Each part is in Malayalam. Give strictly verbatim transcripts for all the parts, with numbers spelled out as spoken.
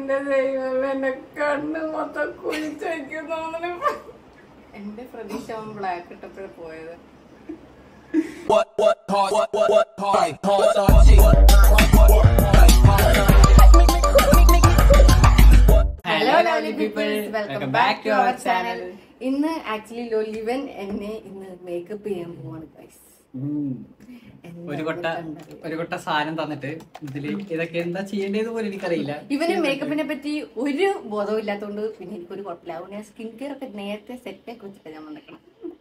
എന്റെ ദൈവം എന്നെ കണ്ണ് മൊത്തം കുഴിച്ചേക്കുന്നു. എന്റെ പ്രതീക്ഷ അവൻ ബ്ലാക്ക് ഇട്ടപ്പോഴേ പോയത്. Hello lovely peoples, welcome back to our channel. ഇന്ന് ആക്ച്വലി ലോലിവൻ എന്നെ ഇന്ന് മേക്കപ്പ് ചെയ്യാൻ പോവാണ് ഗൈസ്. ഒരു കൊട്ട ഒരു കൊട്ട സാധനം തന്നിട്ട് ഇതില് ഇതൊക്കെ എന്താ ചെയ്യേണ്ടത് പോലും എനിക്കറിയില്ല. ഇവന് മേക്കപ്പിനെ പറ്റി ഒരു ബോധവും ഇല്ലാത്തതുകൊണ്ട് പിന്നെ എനിക്കൊരു കുഴപ്പമില്ല. ഞാൻ സ്കിൻ കെയർ ഒക്കെ നേരത്തെ സെറ്റ് ആക്കി വെച്ചിട്ട് ഞാൻ വന്നേക്കണം.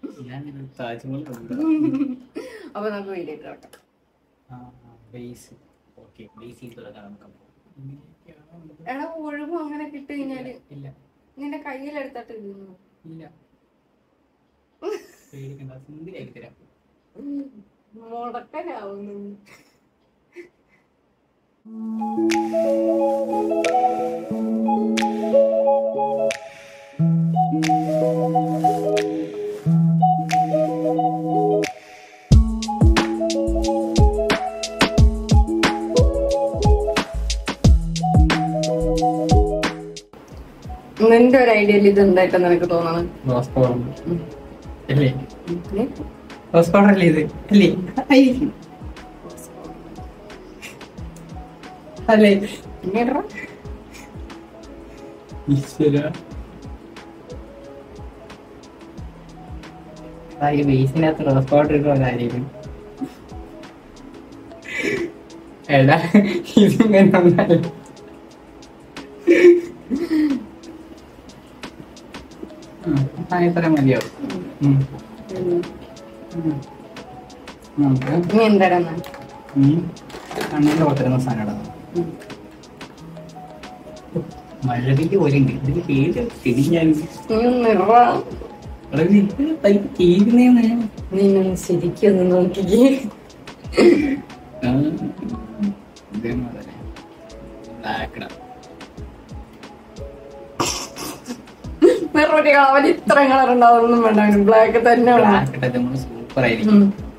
അപ്പൊ നമുക്ക് വീഡിയോ കേട്ടോ. എടാ ഒഴിവും അങ്ങനെ കിട്ടി കഴിഞ്ഞാല് നിന്റെ കയ്യിലെടുത്തിട്ട് മുടക്കനാവുന്നു. നിന്റെ ഒരു ഐഡിയയിൽ ഇത് എന്തായിട്ടെന്ന് എനിക്ക് തോന്നണം. റോസ് പൗഡർ അല്ലേ ഇത്? അല്ലേ അല്ലേ ബേസിനകത്ത് റോസ് പൗഡർ ഇടുന്ന കാര്യം എടാ ഇതിങ്ങനെ ഒന്നല്ല. ഇത്ര മതിയാവും. കണ്ണിന്റെ പുറത്തിരുന്ന സാധനം മഴവില് പോലെ ഉണ്ട്. ഇതിന് പേര് തിരിഞ്ഞാൽ ശരിക്കും ഒന്ന് നോക്കിക്കേ. അവൻ ഇത്ര കളർ ഉണ്ടാവുന്നു വേണ്ട, ബ്ലാക്ക് തന്നെ സൂപ്പർ ആയിരിക്കും.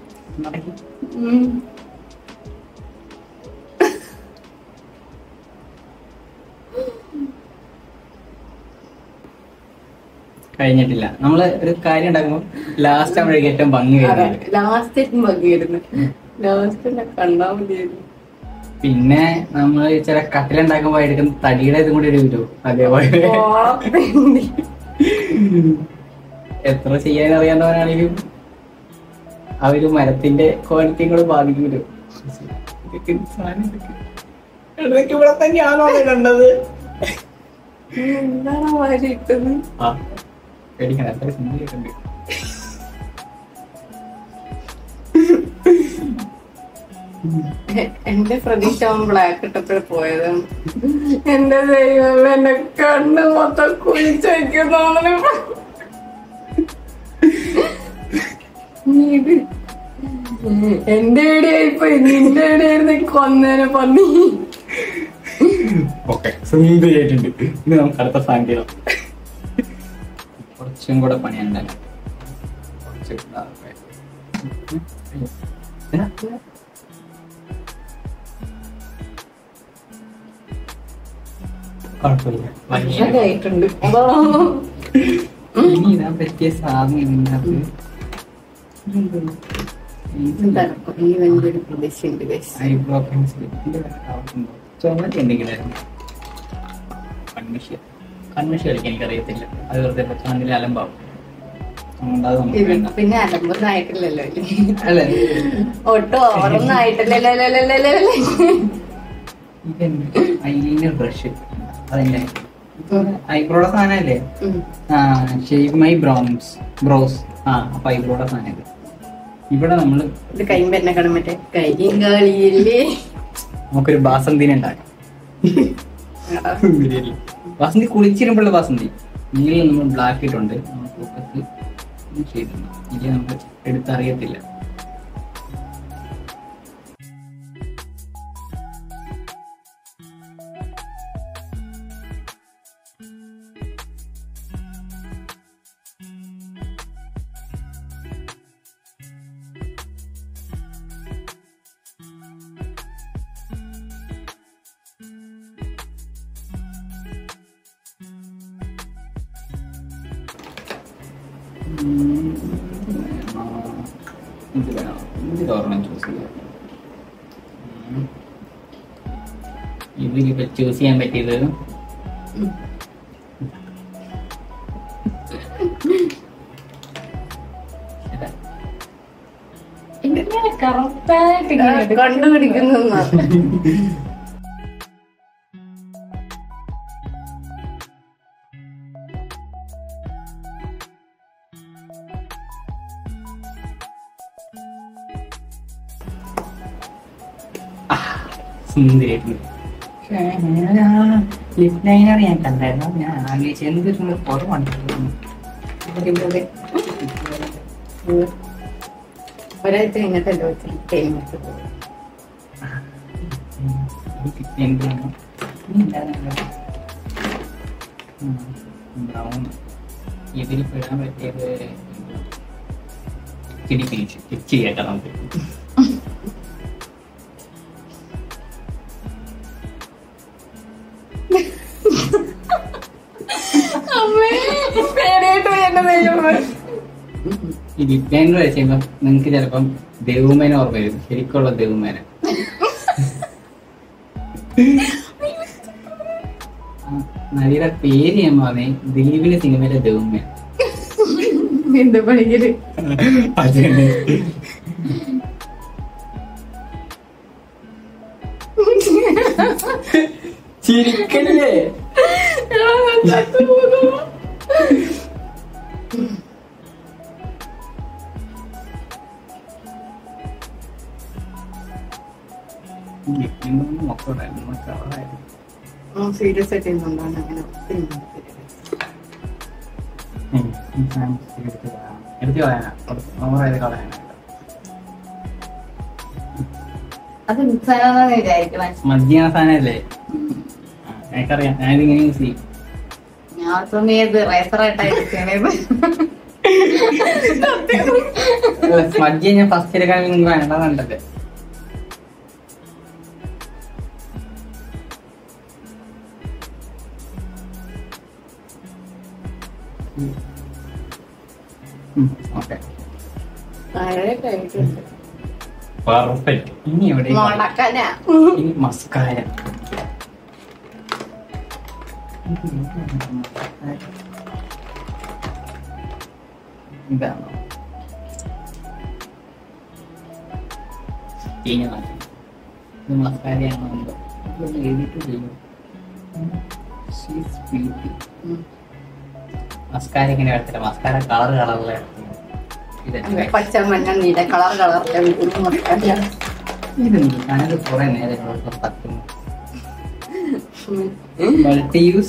കഴിഞ്ഞിട്ടില്ല. നമ്മള് ഒരു കാര്യം ഉണ്ടാക്കുമ്പോ ലാസ്റ്റ് ആവുമ്പോഴേക്കും ഏറ്റവും ഭംഗി വരുന്നത്. ലാസ്റ്റ് ഭംഗി വരുന്നത് ലാസ്റ്റ് കണ്ടാ മതിയായിരുന്നു. പിന്നെ നമ്മള് ചില കട്ടിലുണ്ടാക്കുമ്പോ എടുക്കുന്ന തടിയുടെ ഇതും കൂടി ഒരു അതേപോലെ എത്ര ചെയ്യാൻ അറിയാവുന്നവരാണെങ്കിലും ആ ഒരു മരത്തിന്റെ ക്വാളിറ്റിയും കൂടെ ബാധിക്കുമല്ലോ. ഇവിടെ തന്നെയാണോ കണ്ടത്? എന്താണ് വാരി ഇട്ടത്? ആ പേടിക്കണം, അത്ര സിമ്പിളുണ്ട്. എന്റെ പ്രതീക്ഷ അവൻ ബ്ലാക്ക് ഇട്ടപ്പോഴേ പോയത്. എന്റെ ദൈവം എന്നെ കണ്ണ് മൊത്തം കുഴിച്ചേക്കുന്നു. എന്റെ എവിടെയായിപ്പോ നിന്റെ എവിടെയായിരുന്നു കൊന്നേനെ പന്നി. ഓക്കെ സുന്ദരിയായിട്ടുണ്ട്. ഇത് നമുക്ക് അടുത്ത സാങ്കേതം കുറച്ചും കൂടെ പണിയുണ്ടല്ലോ. കുഴപ്പമില്ല. ഇനി ഇടാൻ പറ്റിയ സാധനം ഐബ്രോ പെൻസിൽ ചുമത്തി എന്തെങ്കിലും കൺമിഷ കൺമിഷ കളിക്കാൻ എനിക്കറിയത്തില്ല. അത് വെറുതെ പച്ചാണ്ടിൽ അലമ്പാവും. പിന്നെ അലമ്പൊന്നും ആയിട്ടില്ലല്ലോ അല്ലേ? ഒട്ടും ഓറൊന്നും ആയിട്ടില്ലല്ലോ. ഐലൈനർ ബ്രഷ് അതിന്റെ ഐബ്രോയുടെ സാധനല്ലേ? ആ ഷേവ് മൈ ബ്രൗൺസ് ബ്രോസ്. ആ അപ്പൊ ഐബ്രോയുടെ സാധനം ഇവിടെ നമ്മള് ഇത് കൈയും തന്നെ കാണാൻ മറ്റേ കൈയും കാളിയല്ലേ. നമുക്കൊരു ബാസന്തിനെ ഉണ്ടാക്കാം. ബാസന്തി കുളിച്ചിരുമ്പോഴുള്ള ബാസന്തി. നീല നമ്മൾ ബ്ലാക്ക് ഇട്ടുണ്ട്, ഫോക്കസ് ചെയ്തിട്ടുണ്ട്. ഇതിൽ നമുക്ക് എടുത്തറിയത്തില്ല. ഇത് വേണം, ഇത് ഓർമ്മ ചൂസ് ചെയ്യാം. ഇതിലിപ്പോ ചൂസ് ചെയ്യാൻ പറ്റിയത് കണ്ടുപിടിക്കുന്ന സുന്ദരിയായിട്ടുണ്ട്. ലിപ് ലൈനർ ഞാൻ കണ്ടായിരുന്നു. ഞാൻ ആലോചിച്ചു എന്തൊരു കുറവാണ്. ഒരാഴ്ച കഴിഞ്ഞിട്ട് ബ്രൗൺ ഇതിൽ പെടാൻ പറ്റിയത് തിരിച്ച് തിരിച്ച് ചെയ്യാം നമുക്ക്. ഈ ലിപ് ലൈനർ വെച്ചുമ്പോ നിങ്ങക്ക് ചിലപ്പം ദേവുമേന ഓർമ്മ വരും. ശരിക്കുള്ള ദേവുമേന. നടിയുടെ പേര് ഞാൻ പറഞ്ഞേ ദിലീപിന്റെ സിനിമയിലെ ദേവുമേന. എന്താ പണിക്കല് അതെ. ചിരിക്കല്ലേ? സീരിയസ് ആയിട്ട് എന്തുകൊണ്ടാണ് അങ്ങനെ എടുത്ത് കളയാനാ, ഓവറായത് കളയാനാ. അത് മിക്സാണെന്ന് വിചാരിക്കണം. മദ്യന സാധനല്ലേ? എനിക്കറിയാം, ഞാനിതിങ്ങനെ യൂസ് ചെയ്യും. ഞാൻ തോന്നിയത് റേസറായിട്ടായിരിക്കണേത്. മദ്യ ഞാൻ ഫസ്റ്റ് എടുക്കാൻ നിങ്ങൾക്ക് വേണ്ടതല്ലേ? Okay, perfect. ഇനി എവിടെ? ഇനി മസ്കാര. ഇതാണോ? ഇത് മസ്കാരയാണോ? എഴുതിട്ട് ചെയ്യും. മസ്കാര ഇങ്ങനെ എടുത്തില്ല, മസ്കാര കളർ കളറിലെ പച്ച മഞ്ഞ നീല കളർ കളറിലെ ഇതെന്ത് ഞാനത് കുറെ നേരം പറ്റുന്നു. മൾട്ടി യൂസ്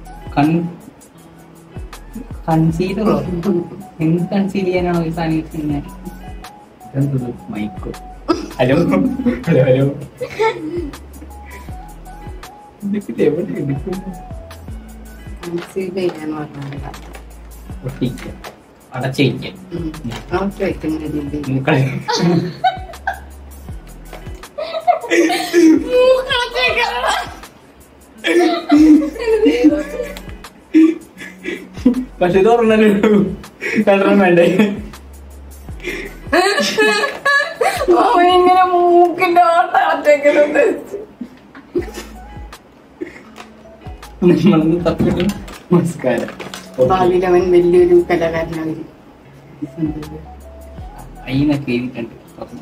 കൺസീലറോ? എന്ത് കൺസീൽ ചെയ്യാനാണോ ഈ സാധനം യൂസ് ചെയ്യുന്നത്? ഇതെന്തത് മൈക്കോ? ഹലോ ഹലോ ഹലോ, ഇതൊക്കെ എവിടെ എടുക്കുന്നു? ഒട്ടിക്കുക, അടച്ചിരിക്കുക. പക്ഷെ ഇത് പറഞ്ഞല്ലോ കണ്ടണം വേണ്ടേ? ഇങ്ങനെ മൂക്കിന്റെ ഓട്ടത്തേക്കുന്നുണ്ട്. നമ്മളൊന്ന് തപ്പിട്ട് നമസ്കാരം. ഭാവിയിൽ അവൻ വലിയൊരു കലാകാരനാണ്. അയിനൊക്കെ എഴുതിയിട്ടുണ്ട്.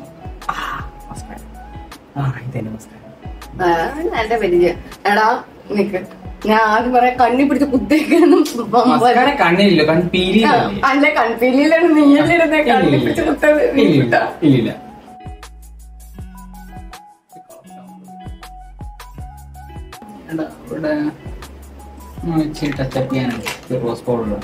നല്ല പരിചയം. എടാ നിക്ക്, ഞാൻ ആദ്യം പറയാം കണ്ണി പിടിച്ച് കുത്തേക്കാനും. കണ്ണിലില്ല, കൺപീലിയില്ല. അല്ല കൺപീലിയിലാണ് നീയല്ലേ കണ്ണി പിടിച്ച് കുത്തത്. ഇല്ലില്ല. ഇവിടെ ടച്ചപ്പ് ചെയ്യാനുണ്ട് റോസ് പൗഡർ.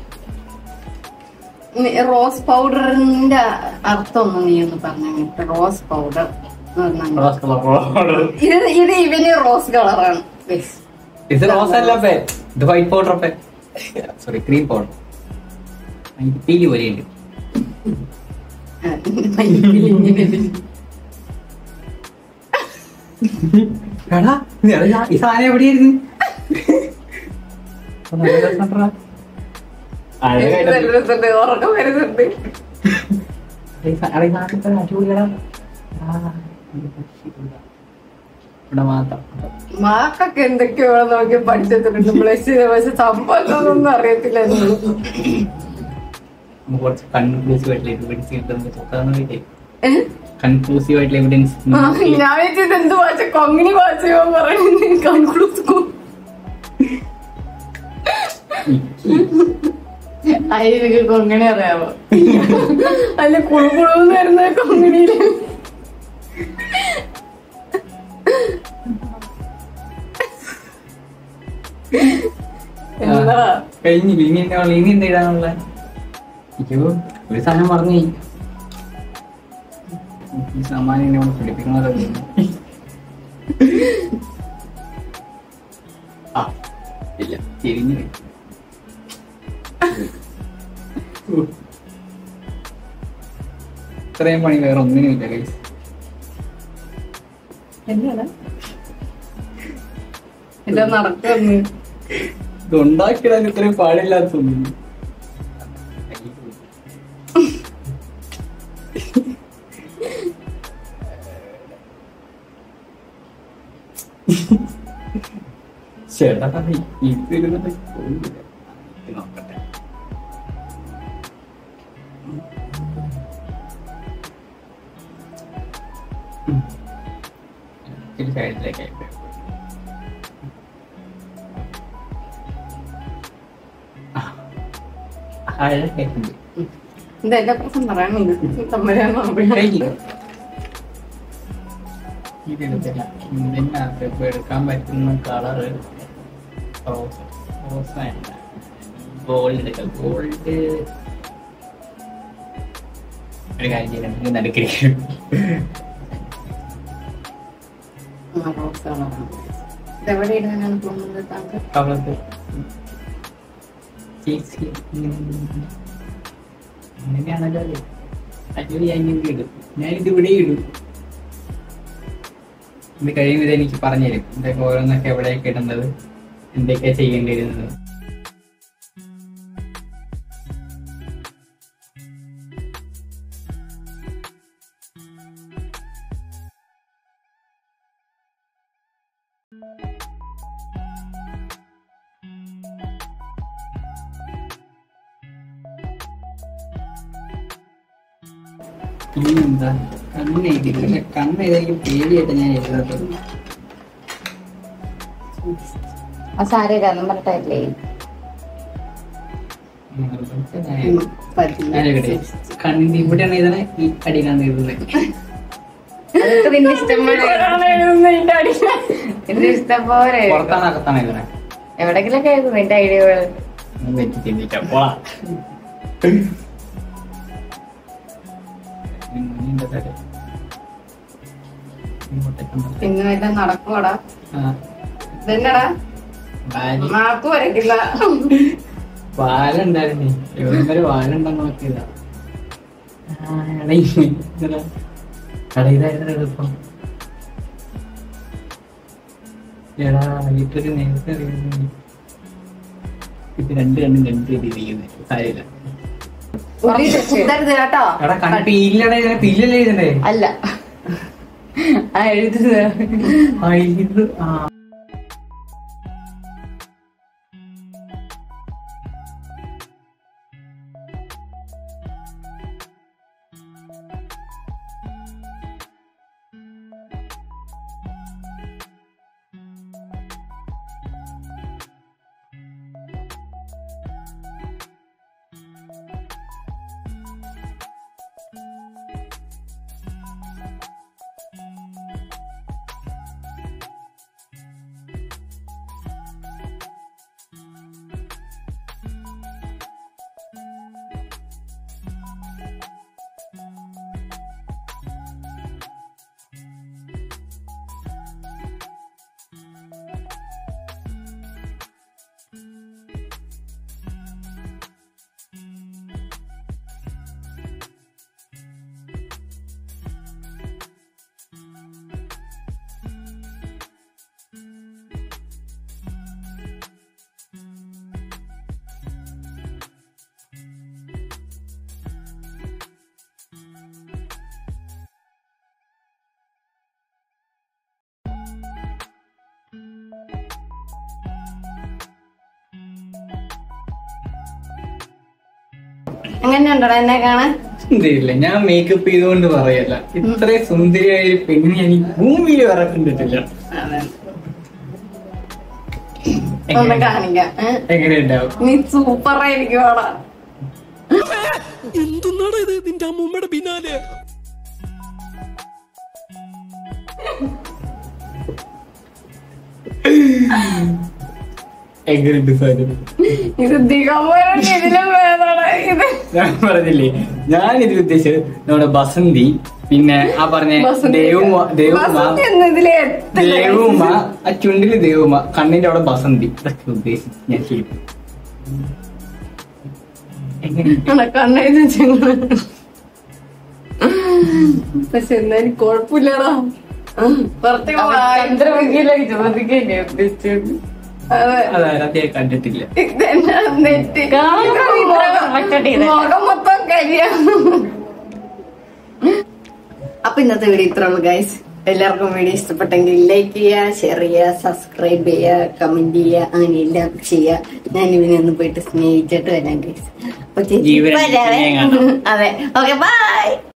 റോസ് പൗഡറിന്റെ അർത്ഥം ഒന്ന് നീ ഒന്ന് പറഞ്ഞ. റോസ് പൗഡർ ഇത് ഇത് ഇവന് റോസ് കളറാണ്. ഇത് റോസ് അല്ല, ഇത് white powder. Sorry, cream powder. പീലി പോലെയുണ്ട്. ഈ സാധനം എവിടെയായിരുന്നു? രസമുണ്ട്, ഉറക്കം വരുന്നുണ്ട്. ഇവിടെ മാത്രം മാക്കൊക്കെ എന്തൊക്കെയോ നോക്കി പഠിച്ചിട്ടുണ്ട്. പ്ലസ് പക്ഷെ സംഭവം അറിയത്തില്ല. കുറച്ച് കൺക്ലൂസീവ് ആയിട്ടുള്ള എവിഡൻസ് കിട്ടുന്നത് ചോക്കാന്ന് കൺക്ലൂസീവ് ആയിട്ടുള്ള എവിഡൻസ്. ഞാൻ വെച്ചത് എന്ത് വാച്ച കൊങ്ങിനി വാച്ചോ പറയുന്നത് കൺക്ലൂസീവ് അയ്യ കൊങ്ങിണി അറിയാമോ? അല്ല കുളു കുളുന്ന് വരുന്ന കൊങ്ങിണിയില് എന്താ കഴിഞ്ഞില്ല. ഇനി എന്താ ഇനി എന്താ ഇടാനുള്ള? അയ്യോ ഒരു സാധനം പറഞ്ഞേ. ഈ സമ്മാനം എന്നെ കൊണ്ട് പിടിപ്പിക്കുന്നതല്ലേ. ആ ഇല്ല തിരിഞ്ഞു. ഇത്രയും പണി വേറെ ഒന്നിനും ഇല്ല ഗൈസ്. എന്താണ് എല്ലാം നടക്കുന്നു. ഇത് ഉണ്ടാക്കിയിടാൻ ഇത്രയും പാടില്ലാത്തൊന്നും. ചേട്ടാ ഇത് ഇരുന്നിട്ട് നോക്കട്ടെ. സൈഡിലേക്കായി ഇതെന്റെ പ്രശ്നം പറയാനുണ്ട്. തമ്മരാന്ന് ഇതെടുത്തില്ല. ഇതിനകത്ത് ഇപ്പൊ എടുക്കാൻ പറ്റുന്ന കളറ് റോസ് റോസ് വേണ്ട, ഗോൾഡ് എടുക്കാം. ഗോൾഡ് ഒരു കാര്യം ചെയ്യണമെങ്കിൽ നടുക്കിരിക്കും. ഇതെവിടെ ഇടാനാണ് പോകുന്നത് താങ്കൾ? കവളത്ത് അങ്ങനെയാണല്ലോ. അജോലി ഞാൻ ഇങ്ങനെ ഇടും. ഞാനിത് ഇവിടെ ഇടും. ഇത് കഴിയും ഇത് എനിക്ക് പറഞ്ഞുതരും എന്തൊക്കെ ഓരോന്നൊക്കെ എവിടെയൊക്കെ ഇടുന്നത്, എന്തൊക്കെയാ ചെയ്യേണ്ടി വരുന്നത്. പിന്നെന്താ കണ്ണ് എഴുതിയില്ല. പക്ഷെ കണ്ണ് ഏതായാലും പേടിയായിട്ട് ഞാൻ എഴുതാത്തത്. ആ സാരമില്ല പറഞ്ഞിട്ടായില്ലേ. കണ്ണിന്റെ ഇവിടെയാണ് എഴുതണേ, ഈ അടിയിലാണ് എഴുതുന്നത്. അതൊക്കെ നിന്റെ ഇഷ്ടം പോലെ എന്റെ ഇഷ്ടം പോലെ. പുറത്താണ് അകത്താണ് എഴുതണേ? എവിടെങ്കിലൊക്കെ എഴുതും നിന്റെ ഐഡിയകൾ. ചിന്തിക്കാം പോളാ. പിന്നെ എല്ലാം നടക്കുവാടാ. ഇതെന്നടാ മാപ്പ് വരയ്ക്കുന്ന വാലുണ്ടായിരുന്നേ. എവിടെ വാലുണ്ടെന്ന് നോക്കിയതാ. കടയിലായിരുന്നു എളുപ്പം. എടാ വീട്ടിലൊരു നേരത്തെ അറിയുന്നു. ഇത് രണ്ട് കണ്ണും രണ്ട് രീതിയിരിക്കുന്നത് കാര്യമില്ല. എടാ കണ്ണ് പീലട പീലല്ലേ എഴുതണ്ടേ? അല്ല ആ എഴുതുന്നത് ഇത് ആ എങ്ങനെയുണ്ടോ എന്നെ കാണാൻ? സുന്ദരിയില്ല, ഞാൻ മേക്കപ്പ് ചെയ്തുകൊണ്ട് പറയല്ല, ഇത്രയും സുന്ദരിയായ ഒരു പെണ്ണിനെ ഞാൻ ഈ ഭൂമിയിൽ വേറെ കണ്ടിട്ടില്ല. ഒന്ന് കാണിക്കാം. എങ്ങനെയുണ്ടാവും? നീ സൂപ്പറായിരിക്കും. എന്തുന്നാണ് ഇത് നിന്റെ അമ്മൂമ്മയുടെ പിന്നാലെ? എങ്ങനെയുണ്ട് സാധനം? ഇത് ദിഗംബരം ഇതിലും വേദന. ഇത് ഞാൻ പറഞ്ഞില്ലേ, ഞാൻ ഇതിൽ ഉദ്ദേശിച്ചത് നമ്മുടെ ബസന്തി, പിന്നെ ആ പറഞ്ഞ ദേവുമ ദേവുമ ദേവുമ ആ ചുണ്ടില് ദേവുമ, കണ്ണിന്റെ അവിടെ ബസന്തി, ഇതൊക്കെ ഉദ്ദേശിച്ച് ഞാൻ ചെയ്തു. കണ്ണെഴുതി പക്ഷെ എന്നാലും കൊഴപ്പില്ലടാ. ചന്ദ്രമുഖിയിലേക്ക് ചോദിക്കല്ലേ ഉദ്ദേശിച്ചത്. അതെ, കണ്ടിട്ടില്ല. മുഖം മൊത്തം കരിയാണ്. അപ്പൊ ഇന്നത്തെ വീഡിയോ ഇത്ര ഉള്ളു ഗൈസ്. എല്ലാവർക്കും വീഡിയോ ഇഷ്ടപ്പെട്ടെങ്കിൽ ലൈക്ക് ചെയ്യുക, ഷെയർ ചെയ്യുക, സബ്സ്ക്രൈബ് ചെയ്യുക, കമന്റ് ചെയ്യുക, അങ്ങനെ എല്ലാം ചെയ്യുക. ഞാൻ ഇവനെ ഒന്ന് പോയിട്ട് സ്നേഹിച്ചിട്ട് വരാം ഗൈസ്. അതെ, ഓക്കെ, ബൈ.